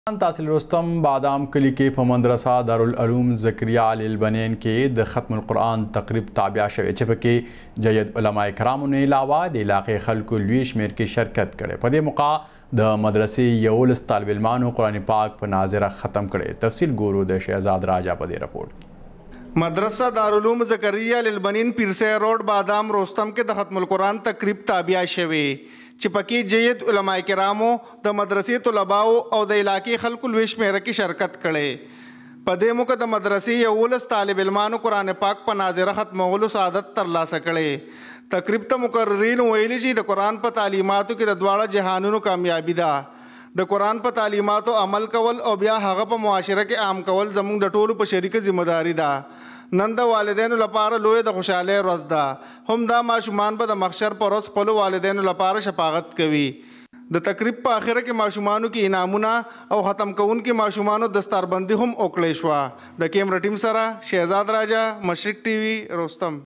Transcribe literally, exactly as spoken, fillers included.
तहसील रुस्तम बादाम कली के په مدرسه دارالعلوم ذکریا البنین کې د ختم القرآن تقریب تابع شوی چې پکې جید علماء کرامو نه علاوه د علاقې خلکو لوی شمیر کې شرکت کړي. په دې موقع د مدرسې یولس طالب علمانو قرآن پاک په ناظره ختم کړي. تفصیل ګورو د شهزاد راجا په دې رپورټ. مدرسہ دارالعلوم ذکریا البنین پیرسے روڈ بادام روستم کې د ختم القرآن تقریب تابع شوی چې پکې جید علماء کرامو د مدرسې طلباو او د علاقې خلکو لوی شمېره کې شرکت کړي. په دې موقع د مدرسې یولس طالب علمانو قرآن پاک په ناظره ختمولو سعادت ترلاسه کړي. تقریب ته مقررین ویلي چې د قرآن په تعلیماتو کې د دواړه جهانونو کامیابي ده. د قرآن په تعلیماتو عمل کول او بیا هغه په معاشره کې عام کول زموږ د ټولو په شریکه ذمہداري ده. نن د والدینو لپاره لوی د خوشحالۍ ورځ ده. هم دا ماشومان به د محشر په ورځ خپلو والدینو لپاره شفاعت کوي. د تقریب په آخره کې ماشومانو کې انعامونه او ختم کوونکي ماشومانو دستاربندي هم وکړی شوه. د کیمرا ټیم سره شهزاد راجا، مشرق ټي وي، روستم.